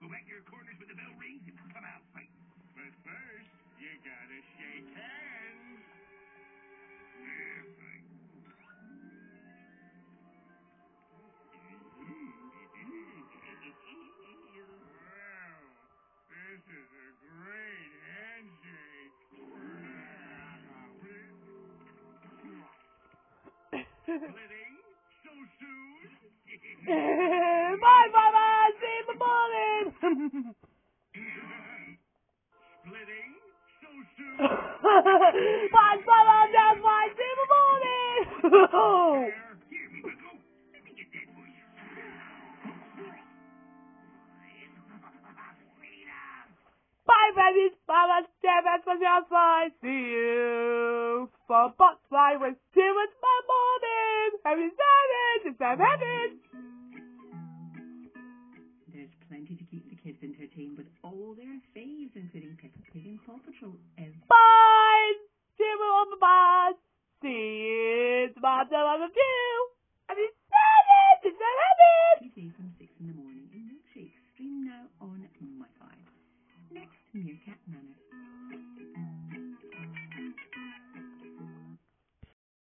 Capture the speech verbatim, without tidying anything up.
Go back to your corners when the bell rings and come out fighting. But first, you gotta shake hands. Yeah, fine. Well, this is a great handshake. Splitting so soon? Bye, Mama! See you in the morning! Splitting so soon? Bye, Mama! That's fine! See you in the morning! Here, here, me bucko. Let me get that for you. Freedom! Bye, babies! Mama, Dad, that's what's outside! See you for box fly with two in the morning! Happy Sabbath! It's Sam Evans! There's plenty to keep the kids entertained with all their faves, including Peppa Pig and Paw Patrol. Every Bye! See you on the bus! See you tomorrow on the view! Happy Sabbath! It's Sam Evans! day from six in the morning in Milkshake. Stream now on MyFi. Next, Meerkat Manor.